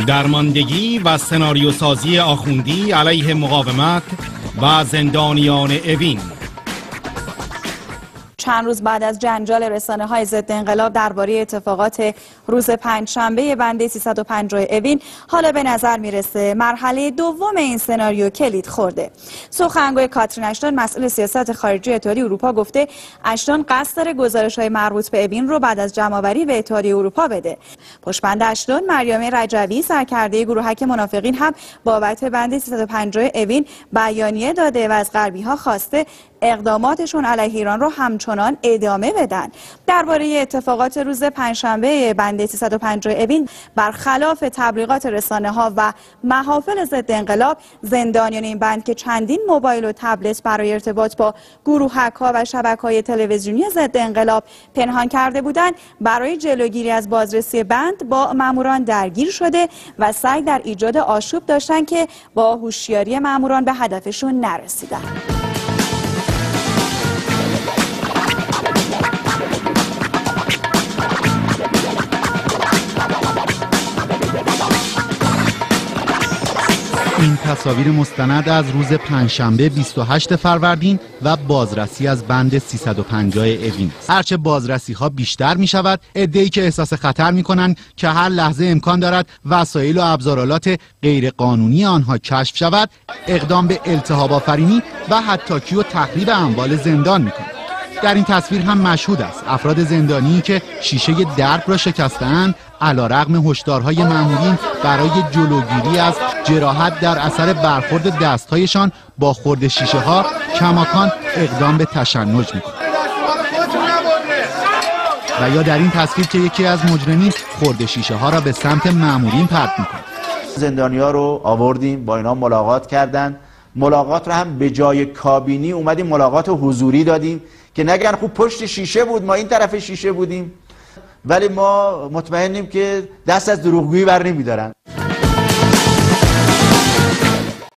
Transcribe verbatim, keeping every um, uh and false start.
درماندگی و سناریو سازی آخوندی علیه مقاومت و زندانیان اوین. چند روز بعد از جنجال رسانه‌های ضد انقلاب درباره اتفاقات روز پنجشنبه بند سیصد و پنجاه اوین، حالا به نظر میرسه مرحله دوم این سناریو کلید خورده. سخنگوی کاترین اشتون مسئول سیاست خارجی اتحادیه اروپا گفته اشتون قصد داره گزارش‌های مربوط به اوین رو بعد از جمع‌آوری به اتحادیه اروپا بده. پشتبند اشتون مریم رجوی سرکرده گروهک منافقین هم بابت بند سیصد و پنجاه اوین بیانیه داده و از غربی‌ها خواسته اقداماتشون علیه ایران رو همچنان ادامه بدن. درباره اتفاقات روز پنجشنبه بند سیصد و پنجاه اوین، برخلاف تبلیغات رسانه‌ها و محافل ضد انقلاب، زندانیان این بند که چندین موبایل و تبلت برای ارتباط با گروهک‌ها و شبکه‌های تلویزیونی ضد انقلاب پنهان کرده بودند، برای جلوگیری از بازرسی بند با ماموران درگیر شده و سعی در ایجاد آشوب داشتن که با هوشیاری ماموران به هدفشون نرسیدن. این تصاویر مستند از روز پنجشنبه بیست و هشت فروردین و بازرسی از بند سیصد و پنجاه اوین. هرچه بازرسی ها بیشتر می شود، عده‌ای که احساس خطر می کنند که هر لحظه امکان دارد وسایل و ابزارالات غیر قانونی آنها کشف شود، اقدام به التهاب آفرینی و حطاکی و تخریب اموال زندان می کنند. در این تصویر هم مشهود است افراد زندانی که شیشه درب را شکستند، علیرغم هشدارهای مامورین برای جلوگیری از جراحت در اثر برخورد دستهایشان با خرد شیشه ها، کماکان اقدام به تشنج می‌کنند. و یا در این تصویر که یکی از مجرمین خرد شیشه ها را به سمت مامورین پرت می‌کند. زندانی‌ها رو آوردیم، با اینا ملاقات کردن. ملاقات رو هم به جای کابینی اومدیم ملاقات حضوری دادیم که نگن خوب پشت شیشه بود، ما این طرف شیشه بودیم. ولی ما مطمئنیم که دست از دروغگویی بر نمی‌دارن.